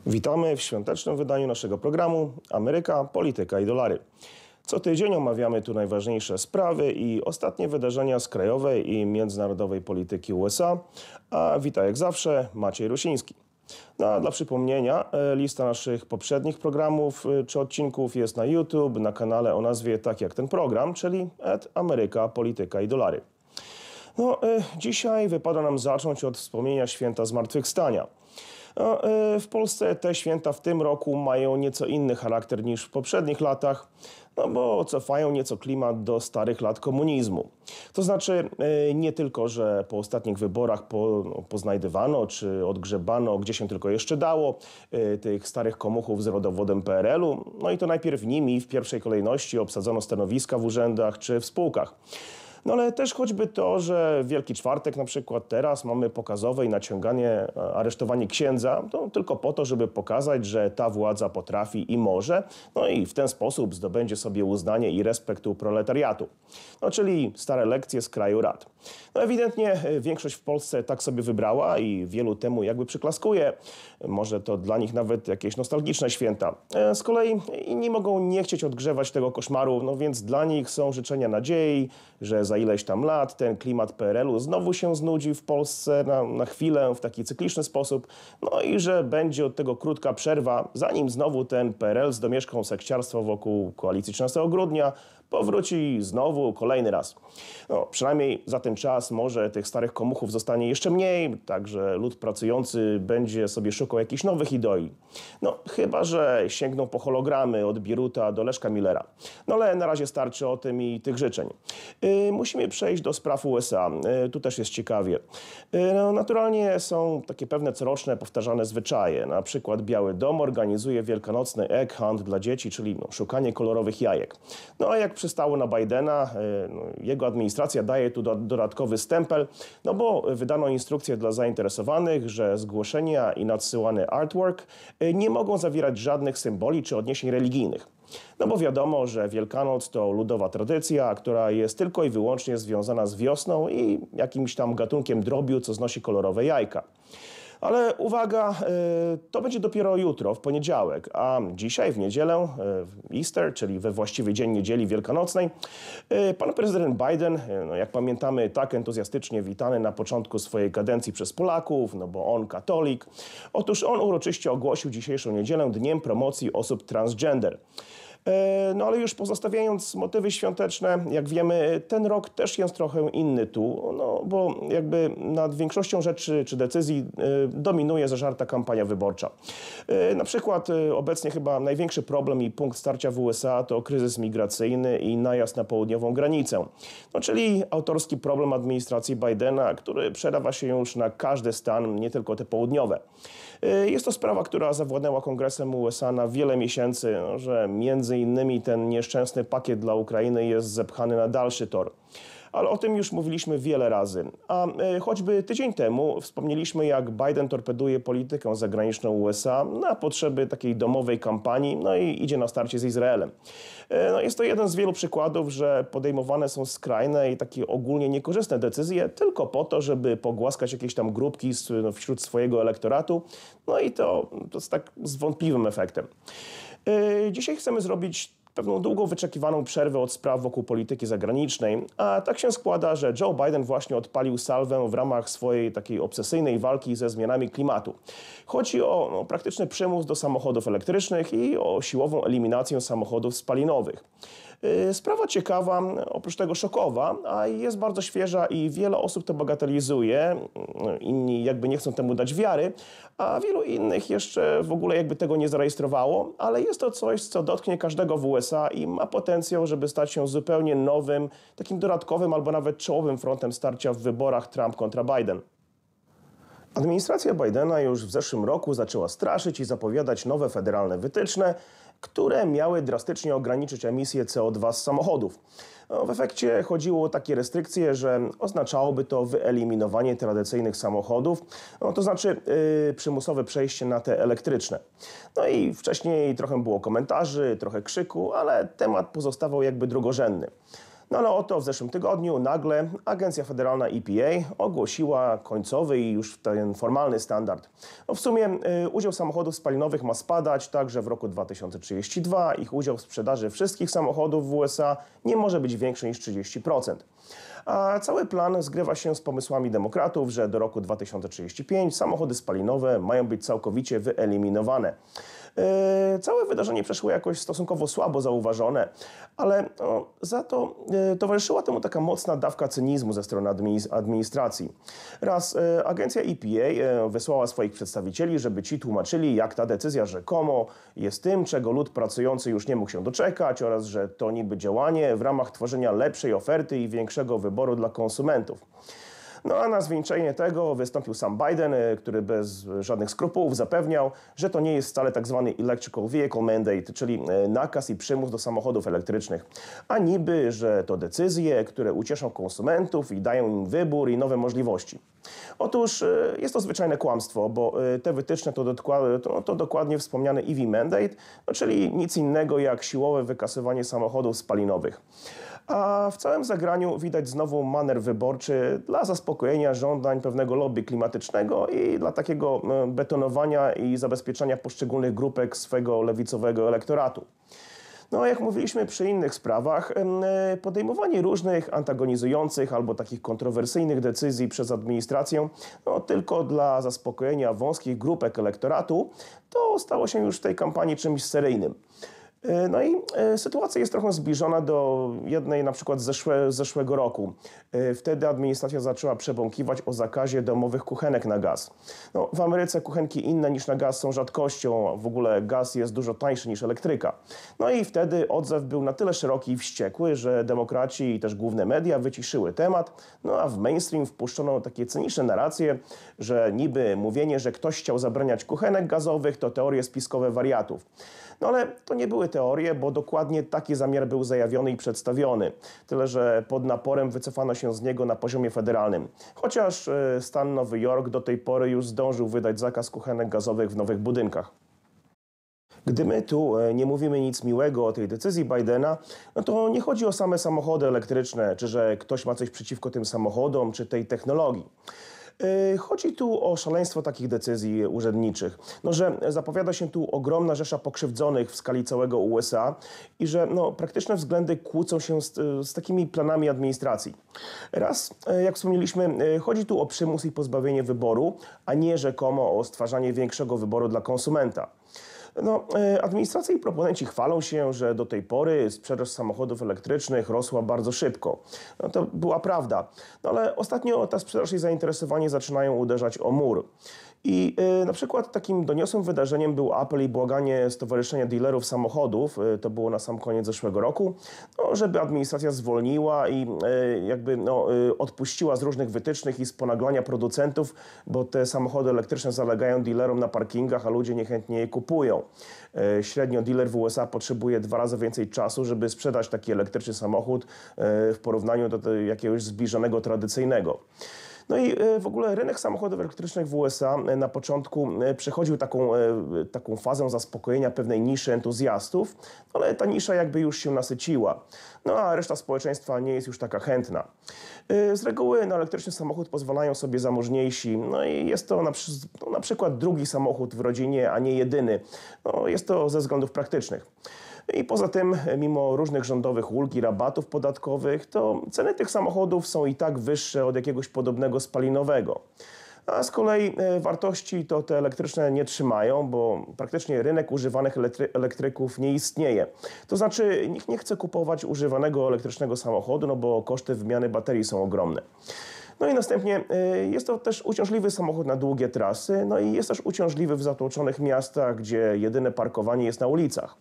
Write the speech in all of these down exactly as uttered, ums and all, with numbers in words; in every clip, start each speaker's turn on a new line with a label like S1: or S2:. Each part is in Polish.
S1: Witamy w świątecznym wydaniu naszego programu Ameryka, Polityka i Dolary. Co tydzień omawiamy tu najważniejsze sprawy i ostatnie wydarzenia z krajowej i międzynarodowej polityki U S A, a wita jak zawsze Maciej Rusiński. No, a dla przypomnienia, lista naszych poprzednich programów czy odcinków jest na YouTube, na kanale o nazwie tak jak ten program, czyli at Ameryka, Polityka i Dolary. No, dzisiaj wypada nam zacząć od wspomnienia święta Zmartwychwstania. No, w Polsce te święta w tym roku mają nieco inny charakter niż w poprzednich latach, no bo cofają nieco klimat do starych lat komunizmu. To znaczy nie tylko, że po ostatnich wyborach po, no, poznajdywano czy odgrzebano, gdzie się tylko jeszcze dało, tych starych komuchów z rodowodem P R L-u, no i to najpierw nimi w pierwszej kolejności obsadzono stanowiska w urzędach czy w spółkach. No ale też choćby to, że w Wielki Czwartek na przykład teraz mamy pokazowe i naciąganie, aresztowanie księdza, to tylko po to, żeby pokazać, że ta władza potrafi i może, no i w ten sposób zdobędzie sobie uznanie i respekt u proletariatu. No czyli stare lekcje z kraju rad. No ewidentnie większość w Polsce tak sobie wybrała i wielu temu jakby przyklaskuje. Może to dla nich nawet jakieś nostalgiczne święta. Z kolei inni mogą nie chcieć odgrzewać tego koszmaru, no więc dla nich są życzenia nadziei, że za ileś tam lat ten klimat P R L-u znowu się znudzi w Polsce na, na chwilę, w taki cykliczny sposób, no i że będzie od tego krótka przerwa, zanim znowu ten P R L z domieszką sekciarstwa wokół koalicji trzynastego grudnia powróci znowu kolejny raz. No, przynajmniej za ten czas może tych starych komuchów zostanie jeszcze mniej, także lud pracujący będzie sobie szukał jakichś nowych idei. No, chyba że sięgną po hologramy od Bieruta do Leszka Millera. No ale na razie starczy o tym i tych życzeń. Yy, musimy przejść do spraw U S A. Yy, tu też jest ciekawie. Yy, no, naturalnie są takie pewne coroczne, powtarzane zwyczaje. Na przykład Biały Dom organizuje wielkanocny egg hunt dla dzieci, czyli no, szukanie kolorowych jajek. No a jak przystało na Bidena, yy, no, jego administracja daje tu do, dodatkowy stempel, no bo wydano instrukcje dla zainteresowanych, że zgłoszenia i nadsyłany artwork yy, nie mogą zawierać żadnych symboli czy odniesień religijnych. No bo wiadomo, że Wielkanoc to ludowa tradycja, która jest tylko i wyłącznie związana z wiosną i jakimś tam gatunkiem drobiu, co znosi kolorowe jajka. Ale uwaga, to będzie dopiero jutro, w poniedziałek, a dzisiaj, w niedzielę, w Easter, czyli we właściwy dzień niedzieli wielkanocnej, pan prezydent Biden, no jak pamiętamy, tak entuzjastycznie witany na początku swojej kadencji przez Polaków, no bo on katolik, otóż on uroczyście ogłosił dzisiejszą niedzielę Dniem Promocji Osób Transgender. No ale już pozostawiając motywy świąteczne, jak wiemy, ten rok też jest trochę inny tu, no bo jakby nad większością rzeczy czy decyzji dominuje zażarta kampania wyborcza. Na przykład obecnie chyba największy problem i punkt starcia w U S A to kryzys migracyjny i najazd na południową granicę. No czyli autorski problem administracji Bidena, który przelewa się już na każdy stan, nie tylko te południowe. Jest to sprawa, która zawładnęła Kongresem U S A na wiele miesięcy, no, że między innymi ten nieszczęsny pakiet dla Ukrainy jest zepchany na dalszy tor. Ale o tym już mówiliśmy wiele razy. A y, choćby tydzień temu wspomnieliśmy, jak Biden torpeduje politykę zagraniczną U S A na potrzeby takiej domowej kampanii, no i idzie na starcie z Izraelem. Y, no jest to jeden z wielu przykładów, że podejmowane są skrajne i takie ogólnie niekorzystne decyzje tylko po to, żeby pogłaskać jakieś tam grupki z, no, wśród swojego elektoratu. No i to, to jest tak z wątpliwym efektem. Y, dzisiaj chcemy zrobić pewną długo wyczekiwaną przerwę od spraw wokół polityki zagranicznej, a tak się składa, że Joe Biden właśnie odpalił salwę w ramach swojej takiej obsesyjnej walki ze zmianami klimatu. Chodzi o no, praktyczny przymus do samochodów elektrycznych i o siłową eliminację samochodów spalinowych. Yy, sprawa ciekawa, oprócz tego szokowa, a jest bardzo świeża i wiele osób to bagatelizuje, inni jakby nie chcą temu dać wiary, a wielu innych jeszcze w ogóle jakby tego nie zarejestrowało, ale jest to coś, co dotknie każdego w U S A i ma potencjał, żeby stać się zupełnie nowym, takim dodatkowym albo nawet czołowym frontem starcia w wyborach Trump kontra Biden. Administracja Bidena już w zeszłym roku zaczęła straszyć i zapowiadać nowe federalne wytyczne, które miały drastycznie ograniczyć emisję C O dwa z samochodów. No, w efekcie chodziło o takie restrykcje, że oznaczałoby to wyeliminowanie tradycyjnych samochodów, no, to znaczy yy, przymusowe przejście na te elektryczne. No i wcześniej trochę było komentarzy, trochę krzyku, ale temat pozostawał jakby drugorzędny. No ale oto w zeszłym tygodniu nagle Agencja Federalna E P A ogłosiła końcowy i już ten formalny standard. No w sumie y, udział samochodów spalinowych ma spadać, tak że w roku dwa tysiące trzydziestym drugim ich udział w sprzedaży wszystkich samochodów w U S A nie może być większy niż trzydzieści procent. A cały plan zgrywa się z pomysłami demokratów, że do roku dwa tysiące trzydziestego piątego samochody spalinowe mają być całkowicie wyeliminowane. Yy, całe wydarzenie przeszło jakoś stosunkowo słabo zauważone, ale no, za to yy, towarzyszyła temu taka mocna dawka cynizmu ze strony administracji. Raz yy, agencja E P A yy, wysłała swoich przedstawicieli, żeby ci tłumaczyli, jak ta decyzja rzekomo jest tym, czego lud pracujący już nie mógł się doczekać oraz że to niby działanie w ramach tworzenia lepszej oferty i większego wyboru dla konsumentów. No a na zwieńczenie tego wystąpił sam Biden, który bez żadnych skrupułów zapewniał, że to nie jest wcale tak zwany Electrical Vehicle Mandate, czyli nakaz i przymus do samochodów elektrycznych, a niby, że to decyzje, które ucieszą konsumentów i dają im wybór i nowe możliwości. Otóż jest to zwyczajne kłamstwo, bo te wytyczne to, to, to dokładnie wspomniany E V Mandate, no czyli nic innego jak siłowe wykasowanie samochodów spalinowych. A w całym zagraniu widać znowu maner wyborczy dla zaspokojenia żądań pewnego lobby klimatycznego i dla takiego betonowania i zabezpieczania poszczególnych grupek swego lewicowego elektoratu. No, jak mówiliśmy przy innych sprawach, podejmowanie różnych antagonizujących albo takich kontrowersyjnych decyzji przez administrację no, tylko dla zaspokojenia wąskich grupek elektoratu, to stało się już w tej kampanii czymś seryjnym. No i sytuacja jest trochę zbliżona do jednej na przykład z zeszłe, zeszłego roku. Wtedy administracja zaczęła przebąkiwać o zakazie domowych kuchenek na gaz. No, w Ameryce kuchenki inne niż na gaz są rzadkością, w ogóle gaz jest dużo tańszy niż elektryka. No i wtedy odzew był na tyle szeroki i wściekły, że demokraci i też główne media wyciszyły temat, no a w mainstream wpuszczono takie cyniczne narracje, że niby mówienie, że ktoś chciał zabraniać kuchenek gazowych to teorie spiskowe wariatów. No ale to nie były teorie, bo dokładnie taki zamiar był zajawiony i przedstawiony. Tyle, że pod naporem wycofano się z niego na poziomie federalnym. Chociaż stan Nowy Jork do tej pory już zdążył wydać zakaz kuchenek gazowych w nowych budynkach. Gdy my tu nie mówimy nic miłego o tej decyzji Bidena, no to nie chodzi o same samochody elektryczne, czy że ktoś ma coś przeciwko tym samochodom, czy tej technologii. Chodzi tu o szaleństwo takich decyzji urzędniczych, no, że zapowiada się tu ogromna rzesza pokrzywdzonych w skali całego U S A i że no, praktyczne względy kłócą się z, z takimi planami administracji. Raz, jak wspomnieliśmy, chodzi tu o przymus i pozbawienie wyboru, a nie rzekomo o stwarzanie większego wyboru dla konsumenta. No, administracja i proponenci chwalą się, że do tej pory sprzedaż samochodów elektrycznych rosła bardzo szybko. No, to była prawda, no, ale ostatnio ta sprzedaż i zainteresowanie zaczynają uderzać o mur. I y, na przykład takim doniosłym wydarzeniem był apel i błaganie Stowarzyszenia Dealerów Samochodów, y, to było na sam koniec zeszłego roku, no, żeby administracja zwolniła i y, jakby no, y, odpuściła z różnych wytycznych i z ponaglania producentów, bo te samochody elektryczne zalegają dealerom na parkingach, a ludzie niechętnie je kupują. Y, średnio dealer w U S A potrzebuje dwa razy więcej czasu, żeby sprzedać taki elektryczny samochód y, w porównaniu do, do jakiegoś zbliżonego tradycyjnego. No i w ogóle rynek samochodów elektrycznych w U S A na początku przechodził taką, taką fazę zaspokojenia pewnej niszy entuzjastów, ale ta nisza jakby już się nasyciła, no a reszta społeczeństwa nie jest już taka chętna. Z reguły na elektryczny samochód pozwalają sobie zamożniejsi, no i jest to na, no, na przykład drugi samochód w rodzinie, a nie jedyny. No, jest to ze względów praktycznych. I poza tym, mimo różnych rządowych ulg i rabatów podatkowych, to ceny tych samochodów są i tak wyższe od jakiegoś podobnego spalinowego. A z kolei wartości to te elektryczne nie trzymają, bo praktycznie rynek używanych elektry elektryków nie istnieje. To znaczy nikt nie chce kupować używanego elektrycznego samochodu, no bo koszty wymiany baterii są ogromne. No i następnie jest to też uciążliwy samochód na długie trasy, no i jest też uciążliwy w zatłoczonych miastach, gdzie jedyne parkowanie jest na ulicach.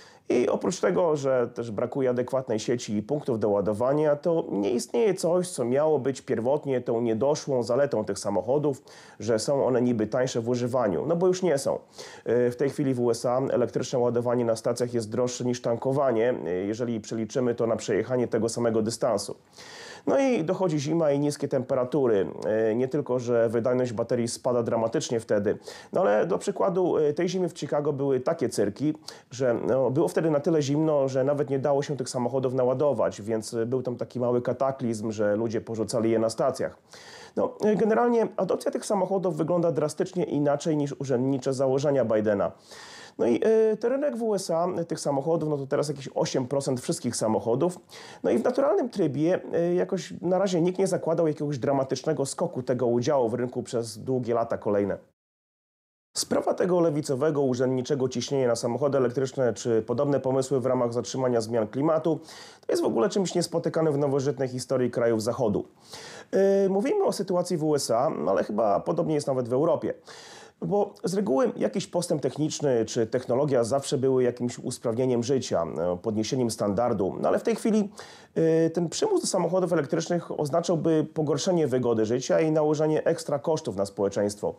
S1: I oprócz tego, że też brakuje adekwatnej sieci i punktów do ładowania, to nie istnieje coś, co miało być pierwotnie tą niedoszłą zaletą tych samochodów, że są one niby tańsze w używaniu, no bo już nie są. W tej chwili w U S A elektryczne ładowanie na stacjach jest droższe niż tankowanie, jeżeli przeliczymy to na przejechanie tego samego dystansu. No i dochodzi zima i niskie temperatury. Nie tylko, że wydajność baterii spada dramatycznie wtedy, no ale do przykładu tej zimy w Chicago były takie cyrki, że no, było wtedy na tyle zimno, że nawet nie dało się tych samochodów naładować, więc był tam taki mały kataklizm, że ludzie porzucali je na stacjach. No, generalnie adopcja tych samochodów wygląda drastycznie inaczej niż urzędnicze założenia Bidena. No i y, ten rynek w U S A, tych samochodów, no to teraz jakieś osiem procent wszystkich samochodów. No i w naturalnym trybie y, jakoś na razie nikt nie zakładał jakiegoś dramatycznego skoku tego udziału w rynku przez długie lata kolejne. Sprawa tego lewicowego, urzędniczego ciśnienia na samochody elektryczne czy podobne pomysły w ramach zatrzymania zmian klimatu to jest w ogóle czymś niespotykanym w nowożytnej historii krajów Zachodu. Yy, mówimy o sytuacji w U S A, ale chyba podobnie jest nawet w Europie. Bo z reguły jakiś postęp techniczny czy technologia zawsze były jakimś usprawnieniem życia, podniesieniem standardu. No ale w tej chwili y, ten przymus do samochodów elektrycznych oznaczałby pogorszenie wygody życia i nałożenie ekstra kosztów na społeczeństwo.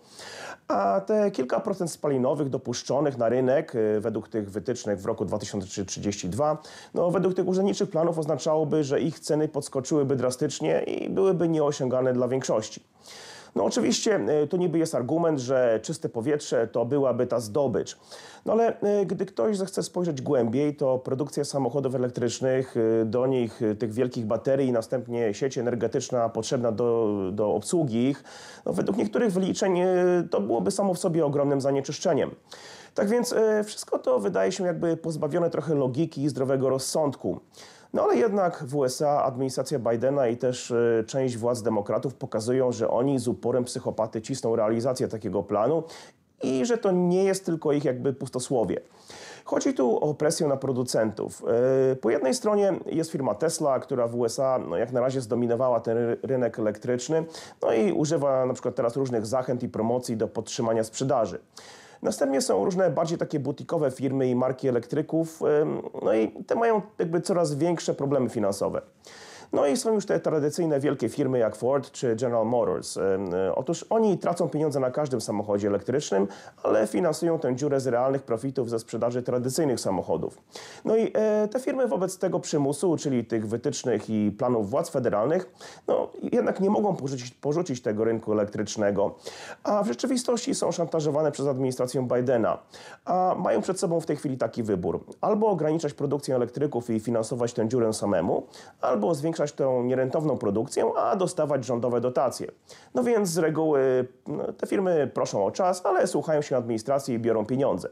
S1: A te kilka procent spalinowych dopuszczonych na rynek y, według tych wytycznych w roku dwa tysiące trzydziestym drugim, no według tych urzędniczych planów oznaczałoby, że ich ceny podskoczyłyby drastycznie i byłyby nieosiągalne dla większości. No oczywiście to niby jest argument, że czyste powietrze to byłaby ta zdobycz. No ale gdy ktoś zechce spojrzeć głębiej, to produkcja samochodów elektrycznych, do nich tych wielkich baterii i następnie sieć energetyczna potrzebna do, do obsługi ich, no według niektórych wyliczeń to byłoby samo w sobie ogromnym zanieczyszczeniem. Tak więc wszystko to wydaje się jakby pozbawione trochę logiki i zdrowego rozsądku. No ale jednak w U S A administracja Bidena i też y, część władz demokratów pokazują, że oni z uporem psychopaty cisną realizację takiego planu i że to nie jest tylko ich jakby pustosłowie. Chodzi tu o presję na producentów. Yy, po jednej stronie jest firma Tesla, która w U S A no, jak na razie zdominowała ten rynek elektryczny, no i używa na przykład teraz różnych zachęt i promocji do podtrzymania sprzedaży. Następnie są różne bardziej takie butikowe firmy i marki elektryków, no i te mają jakby coraz większe problemy finansowe. No i są już te tradycyjne wielkie firmy jak Ford czy General Motors. Otóż oni tracą pieniądze na każdym samochodzie elektrycznym, ale finansują tę dziurę z realnych profitów ze sprzedaży tradycyjnych samochodów. No i te firmy wobec tego przymusu, czyli tych wytycznych i planów władz federalnych, no jednak nie mogą porzucić, porzucić tego rynku elektrycznego, a w rzeczywistości są szantażowane przez administrację Bidena. A mają przed sobą w tej chwili taki wybór. Albo ograniczać produkcję elektryków i finansować tę dziurę samemu, albo zwiększać tą nierentowną produkcję, a dostawać rządowe dotacje. No więc z reguły no, te firmy proszą o czas, ale słuchają się administracji i biorą pieniądze.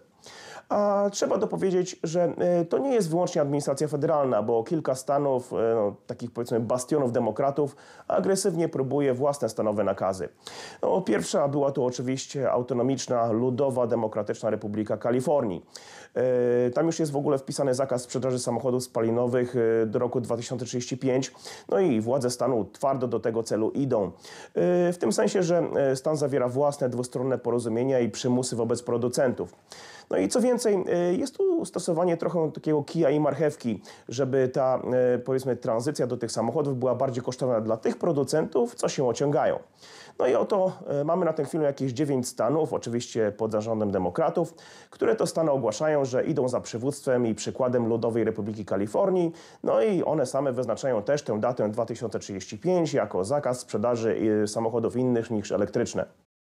S1: A trzeba dopowiedzieć, że to nie jest wyłącznie administracja federalna, bo kilka stanów, no, takich powiedzmy bastionów demokratów, agresywnie próbuje własne stanowe nakazy. No, pierwsza była tu oczywiście autonomiczna, ludowa, demokratyczna Republika Kalifornii. Tam już jest w ogóle wpisany zakaz sprzedaży samochodów spalinowych do roku dwa tysiące trzydziestego piątego, no i władze stanu twardo do tego celu idą. W tym sensie, że stan zawiera własne dwustronne porozumienia i przymusy wobec producentów. No i co więcej, jest tu stosowanie trochę takiego kija i marchewki, żeby ta, powiedzmy, tranzycja do tych samochodów była bardziej kosztowna dla tych producentów, co się ociągają. No i oto mamy na tę chwilę jakieś dziewięć stanów, oczywiście pod zarządem demokratów, które to stany ogłaszają, że idą za przywództwem i przykładem Ludowej Republiki Kalifornii. No i one same wyznaczają też tę datę dwa tysiące trzydziesty piąty jako zakaz sprzedaży samochodów innych niż elektryczne.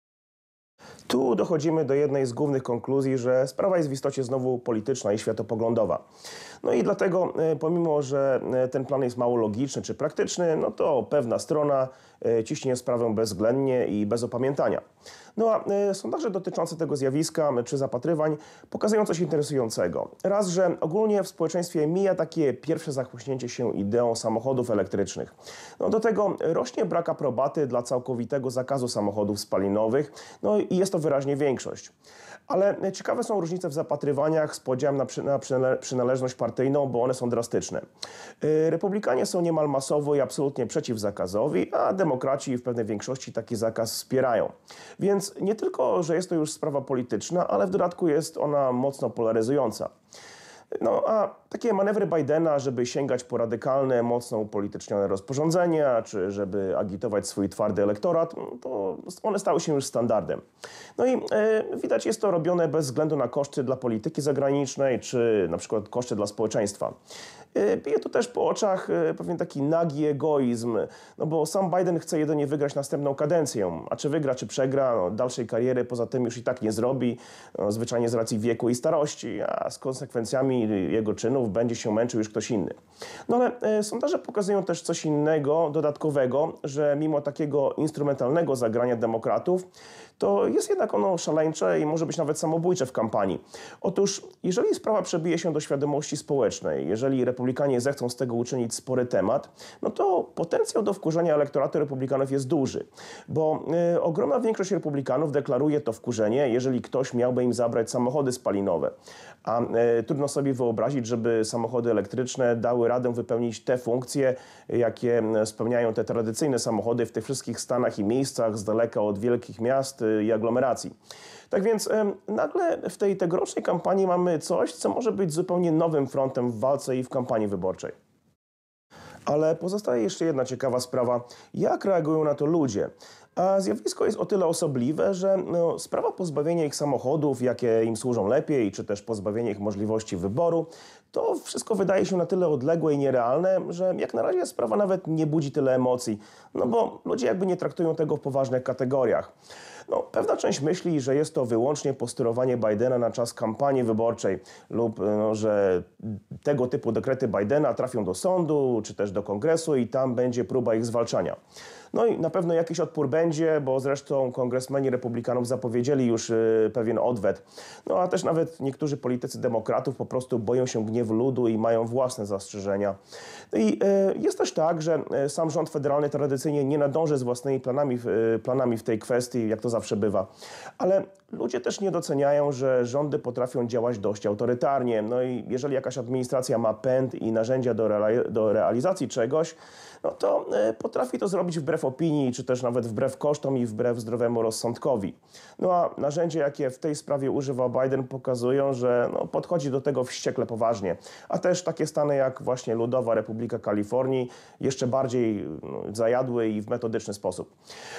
S1: Tu dochodzimy do jednej z głównych konkluzji, że sprawa jest w istocie znowu polityczna i światopoglądowa. No i dlatego, pomimo że ten plan jest mało logiczny czy praktyczny, no to pewna strona ciśnie sprawę bezwzględnie i bez opamiętania. No a sondaże dotyczące tego zjawiska czy zapatrywań pokazują coś interesującego. Raz, że ogólnie w społeczeństwie mija takie pierwsze zachłyśnięcie się ideą samochodów elektrycznych. No do tego rośnie brak aprobaty dla całkowitego zakazu samochodów spalinowych, no i jest to wyraźnie większość. Ale ciekawe są różnice w zapatrywaniach z podziałem na, przy, na przynależność partyjną, bo one są drastyczne. Republikanie są niemal masowo i absolutnie przeciw zakazowi, a demokraci w pewnej większości taki zakaz wspierają. Więc nie tylko, że jest to już sprawa polityczna, ale w dodatku jest ona mocno polaryzująca. No a takie manewry Bidena, żeby sięgać po radykalne, mocno upolitycznione rozporządzenia, czy żeby agitować swój twardy elektorat, to one stały się już standardem. No i e, widać, jest to robione bez względu na koszty dla polityki zagranicznej, czy na przykład koszty dla społeczeństwa. Bije tu też po oczach pewien taki nagi egoizm, no bo sam Biden chce jedynie wygrać następną kadencję, a czy wygra, czy przegra, no, dalszej kariery poza tym już i tak nie zrobi, no, zwyczajnie z racji wieku i starości, a z konsekwencjami jego czynów będzie się męczył już ktoś inny. No ale e, sondaże pokazują też coś innego, dodatkowego, że mimo takiego instrumentalnego zagrania demokratów, to jest jednak ono szaleńcze i może być nawet samobójcze w kampanii. Otóż, jeżeli sprawa przebije się do świadomości społecznej, jeżeli republikanie zechcą z tego uczynić spory temat, no to potencjał do wkurzenia elektoratu republikanów jest duży, bo y, ogromna większość republikanów deklaruje to wkurzenie, jeżeli ktoś miałby im zabrać samochody spalinowe. A y, trudno sobie wyobrazić, żeby samochody elektryczne dały radę wypełnić te funkcje, jakie spełniają te tradycyjne samochody w tych wszystkich stanach i miejscach z daleka od wielkich miast i aglomeracji. Tak więc e, nagle w tej tegorocznej kampanii mamy coś, co może być zupełnie nowym frontem w walce i w kampanii wyborczej. Ale pozostaje jeszcze jedna ciekawa sprawa. Jak reagują na to ludzie? A zjawisko jest o tyle osobliwe, że no, sprawa pozbawienia ich samochodów, jakie im służą lepiej, czy też pozbawienia ich możliwości wyboru, to wszystko wydaje się na tyle odległe i nierealne, że jak na razie sprawa nawet nie budzi tyle emocji, no bo ludzie jakby nie traktują tego w poważnych kategoriach. No, pewna część myśli, że jest to wyłącznie posterowanie Bidena na czas kampanii wyborczej lub no, że tego typu dekrety Bidena trafią do sądu czy też do kongresu i tam będzie próba ich zwalczania. No i na pewno jakiś odpór będzie, bo zresztą kongresmeni republikanów zapowiedzieli już y, pewien odwet. No a też nawet niektórzy politycy demokratów po prostu boją się gniewu ludu i mają własne zastrzeżenia. No i y, jest też tak, że y, sam rząd federalny tradycyjnie nie nadąży z własnymi planami, y, planami w tej kwestii, jak to zawsze bywa. Ale ludzie też nie doceniają, że rządy potrafią działać dość autorytarnie. No i jeżeli jakaś administracja ma pęd i narzędzia do, reali- do realizacji czegoś, no to y, potrafi to zrobić wbrew opinii, czy też nawet wbrew kosztom i wbrew zdrowemu rozsądkowi. No a narzędzia, jakie w tej sprawie używa Biden, pokazują, że no, podchodzi do tego wściekle poważnie. A też takie stany jak właśnie Ludowa Republika Kalifornii jeszcze bardziej no, zajadły i w metodyczny sposób.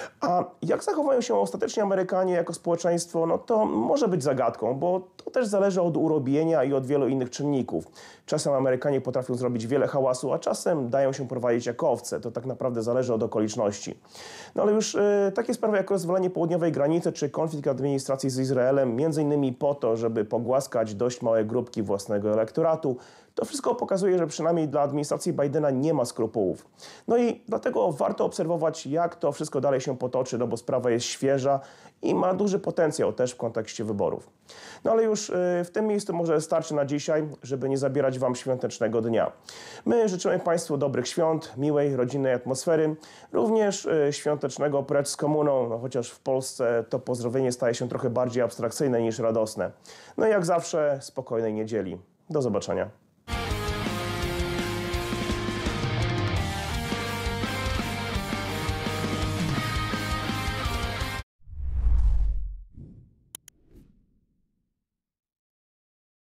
S1: A jak zachowają się ostatecznie Amerykanie jako społeczeństwo, no to może być zagadką, bo to też zależy od urobienia i od wielu innych czynników. Czasem Amerykanie potrafią zrobić wiele hałasu, a czasem dają się prowadzić jako owce. To tak naprawdę zależy od okoliczności. No ale już y, takie sprawy jak rozwalenie południowej granicy czy konflikt administracji z Izraelem, między innymi po to, żeby pogłaskać dość małe grupki własnego elektoratu, to wszystko pokazuje, że przynajmniej dla administracji Bidena nie ma skrupułów. No i dlatego warto obserwować, jak to wszystko dalej się potoczy, no bo sprawa jest świeża i ma duży potencjał też w kontekście wyborów. No ale już w tym miejscu może starczy na dzisiaj, żeby nie zabierać Wam świątecznego dnia. My życzymy Państwu dobrych świąt, miłej, rodzinnej atmosfery, również świątecznego precz z komuną, no chociaż w Polsce to pozdrowienie staje się trochę bardziej abstrakcyjne niż radosne. No i jak zawsze spokojnej niedzieli. Do zobaczenia.